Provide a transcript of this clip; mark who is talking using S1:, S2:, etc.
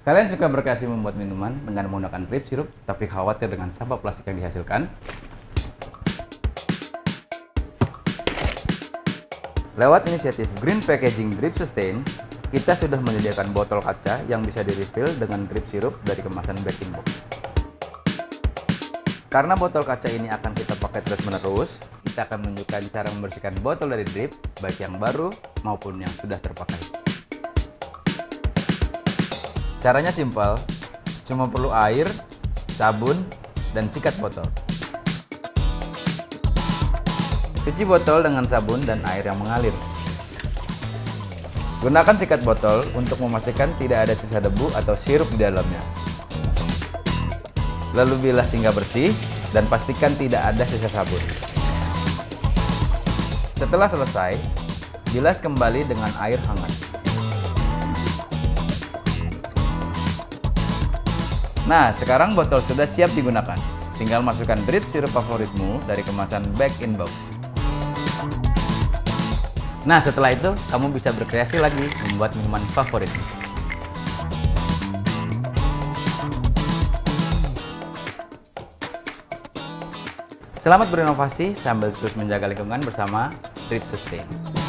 S1: Kalian suka berkreasi membuat minuman dengan menggunakan drip sirup, tapi khawatir dengan sampah plastik yang dihasilkan? Lewat inisiatif Green Packaging Drip Sustain, kita sudah menyediakan botol kaca yang bisa di-refill dengan drip sirup dari kemasan bag-in-box. Karena botol kaca ini akan kita pakai terus-menerus, kita akan menunjukkan cara membersihkan botol dari drip, baik yang baru maupun yang sudah terpakai. Caranya simpel, cuma perlu air, sabun, dan sikat botol. Cuci botol dengan sabun dan air yang mengalir. Gunakan sikat botol untuk memastikan tidak ada sisa debu atau sirup di dalamnya. Lalu bilas hingga bersih dan pastikan tidak ada sisa sabun. Setelah selesai, bilas kembali dengan air hangat. Nah, sekarang botol sudah siap digunakan. Tinggal masukkan drip sirup favoritmu dari kemasan bag-in-box. Nah, setelah itu, kamu bisa berkreasi lagi membuat minuman favoritmu. Selamat berinovasi sambil terus menjaga lingkungan bersama Drip Sustain.